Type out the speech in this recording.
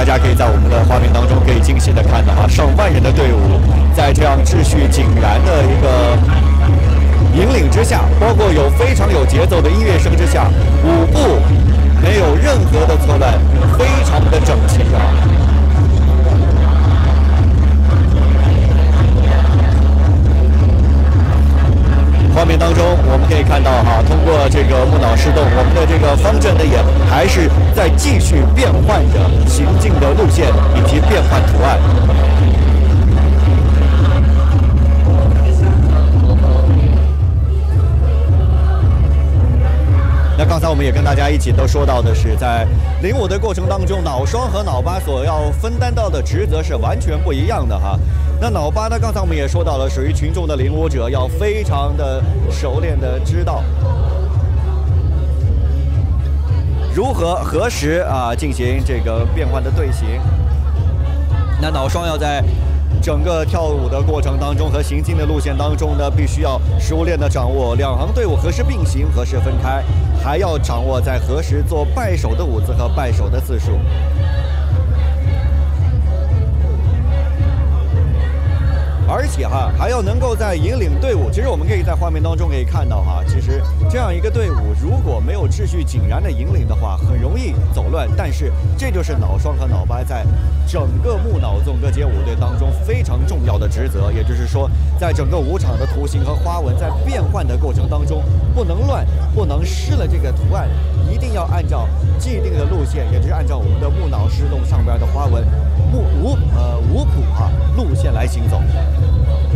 家可以在我们的画面当中可以清晰的看到啊，上万人的队伍在这样秩序井然的一个引领之下，包括有非常有节奏的音乐声之下，舞步没有任何的错乱，非常的整齐啊。画面当中我们可以看到哈，通过这个木脑施动，我们的这个方阵呢也还是在继续变换着行进的路线以及变换图案。那刚才我们也跟大家一起都说到的是，在领舞的过程当中，脑双和脑八所要分担到的职责是完全不一样的哈。那脑八呢，刚才我们也说到了，属于群众的领舞者，要非常的熟练的知道如何何时进行这个变换的队形。那脑双要在整个跳舞的过程当中和行进的路线当中呢，必须要熟练的掌握两行队伍何时并行，何时分开，还要掌握在何时做拜手的舞姿和拜手的次数。而且还要能够在引领队伍。其实我们可以在画面当中可以看到其实这样一个队伍如果没有秩序井然的引领的话，很容易走乱。但是这就是脑双和脑八在整个木脑纵歌节舞队当中非常重要的职责，也就是说，在整个舞场的图形和花纹在变换的过程当中，不能乱，不能失了这个图案，一定要按照既定的路线，也就是按照我们的木脑施动上边的花纹舞谱路线来行走。